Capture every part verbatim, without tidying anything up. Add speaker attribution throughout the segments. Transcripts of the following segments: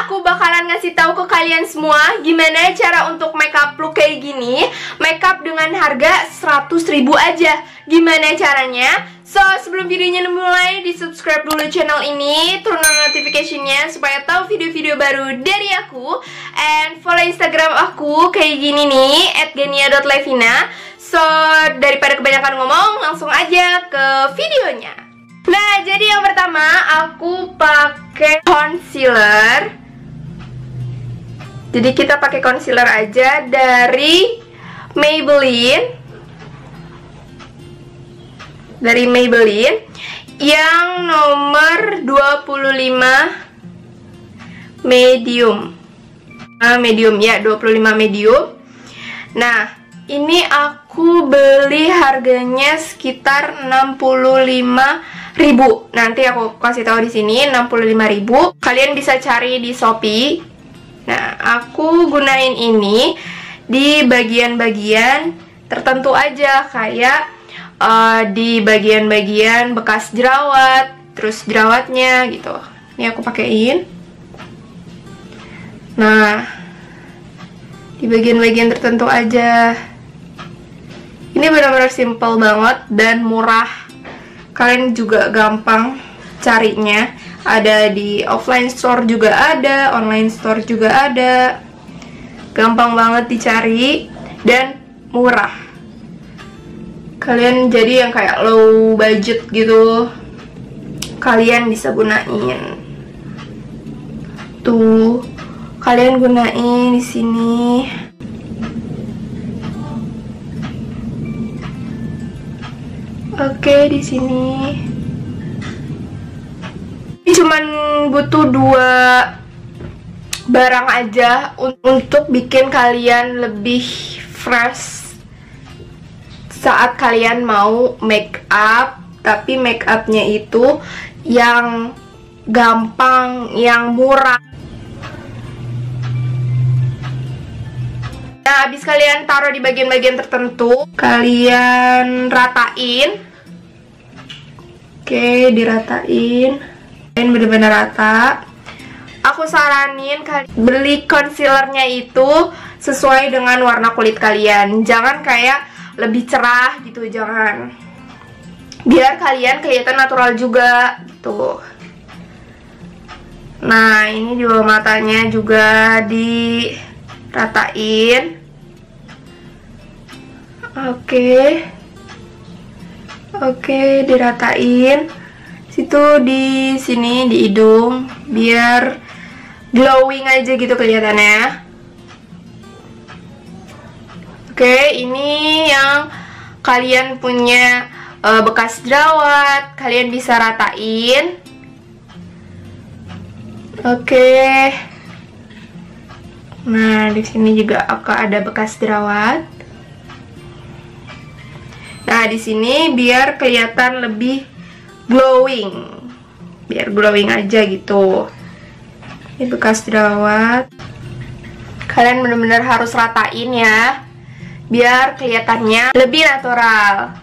Speaker 1: aku bakalan ngasih tahu ke kalian semua gimana cara untuk makeup look kayak gini. Makeup dengan harga seratus ribu aja. Gimana caranya? So, sebelum videonya dimulai, di subscribe dulu channel ini, turn on notification-nya supaya tahu video-video baru dari aku. And follow Instagram aku kayak gini nih, at genia dot levina. So, daripada kebanyakan ngomong, langsung aja ke videonya. Nah, jadi yang pertama aku pakai concealer. Jadi kita pakai concealer aja dari Maybelline. Dari Maybelline yang nomor dua puluh lima medium. Nah, medium ya, dua puluh lima medium. Nah, ini aku beli harganya sekitar enam puluh lima ribu. Nanti aku kasih tahu di sini enam puluh lima ribu. Kalian bisa cari di Shopee. Nah, aku gunain ini di bagian-bagian tertentu aja, kayak uh, di bagian-bagian bekas jerawat, terus jerawatnya gitu. Ini aku pakein. Nah, di bagian-bagian tertentu aja. Ini benar-benar simple banget dan murah. Kalian juga gampang carinya. Ada di offline store juga ada, online store juga ada. Gampang banget dicari dan murah. Kalian jadi yang kayak low budget gitu, kalian bisa gunain. Tuh, kalian gunain di sini. Oke, di sini. Ini cuman butuh dua barang aja untuk bikin kalian lebih fresh saat kalian mau make up, tapi make upnya itu yang gampang, yang murah. Nah, habis kalian taruh di bagian-bagian tertentu, kalian ratain. Oke, diratain. Kalian bener-bener rata. Aku saranin kalian beli concealernya itu sesuai dengan warna kulit kalian. Jangan kayak lebih cerah gitu, jangan. Biar kalian kelihatan natural juga gitu. Nah, ini di bawah matanya juga diratain. Oke. Oke, diratain. Situ di sini di hidung biar glowing aja gitu kelihatannya. Oke, ini yang kalian punya uh, bekas jerawat, kalian bisa ratain. Oke. Nah, di sini juga akan ada bekas jerawat. Nah, di sini biar kelihatan lebih glowing, biar glowing aja gitu. Ini bekas jerawat. Kalian benar-benar harus ratain ya, biar kelihatannya lebih natural.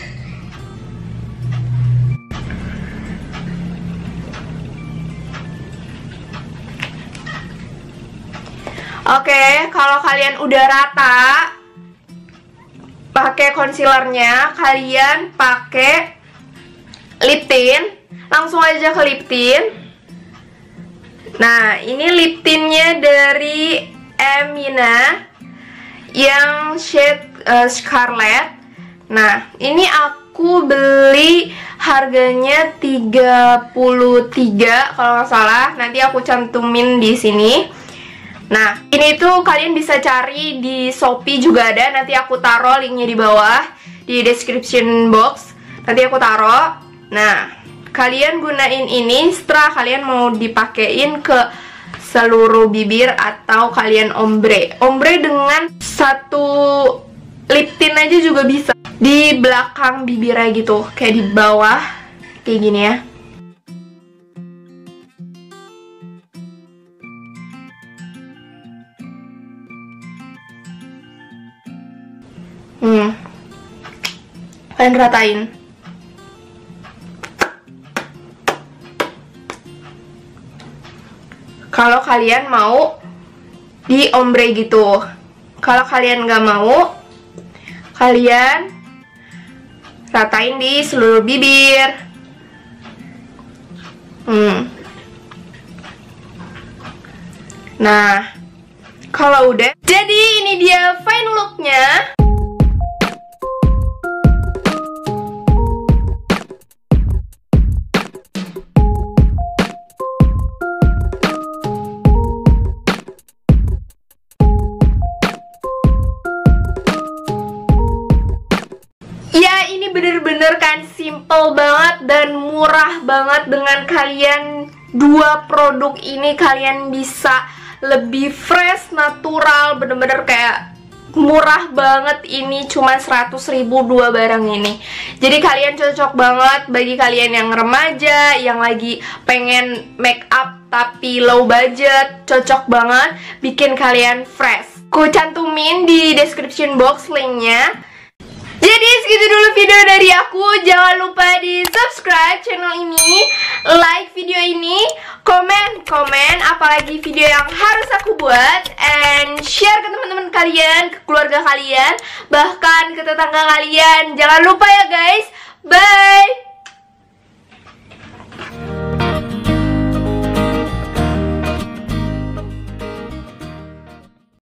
Speaker 1: Oke, kalau kalian udah rata pakai concealernya, kalian pakai lip tint, langsung aja ke lip tint. Nah, ini lip tintnya dari Emina yang shade uh, Scarlet. Nah, ini aku beli harganya tiga puluh tiga kalau nggak salah. Nanti aku cantumin di sini. Nah, ini tuh kalian bisa cari di Shopee juga ada. Nanti aku taruh linknya di bawah di description box. Nanti aku taruh. Nah, kalian gunain ini setelah kalian mau dipakein ke seluruh bibir atau kalian ombre. Ombre dengan satu lip tint aja juga bisa. Di belakang bibirnya gitu, kayak di bawah, kayak gini ya. Hmm. Kalian ratain. kalau kalian mau di ombre gitu. Kalau kalian nggak mau, kalian ratain di seluruh bibir. Hmm. Nah, kalau udah, jadi ini dia final looknya. Ya, ini bener-bener kan simple banget dan murah banget. Dengan kalian dua produk ini kalian bisa lebih fresh, natural, bener-bener kayak murah banget. Ini cuma seratus ribu dua barang ini. Jadi kalian cocok banget bagi kalian yang remaja, yang lagi pengen make up tapi low budget. Cocok banget, bikin kalian fresh. Aku cantumin di description box linknya. Jadi segitu dulu video dari aku. Jangan lupa di subscribe channel ini, like video ini, komen, komen apalagi video yang harus aku buat, and share ke teman-teman kalian, ke keluarga kalian, bahkan ke tetangga kalian. Jangan lupa ya guys. Bye.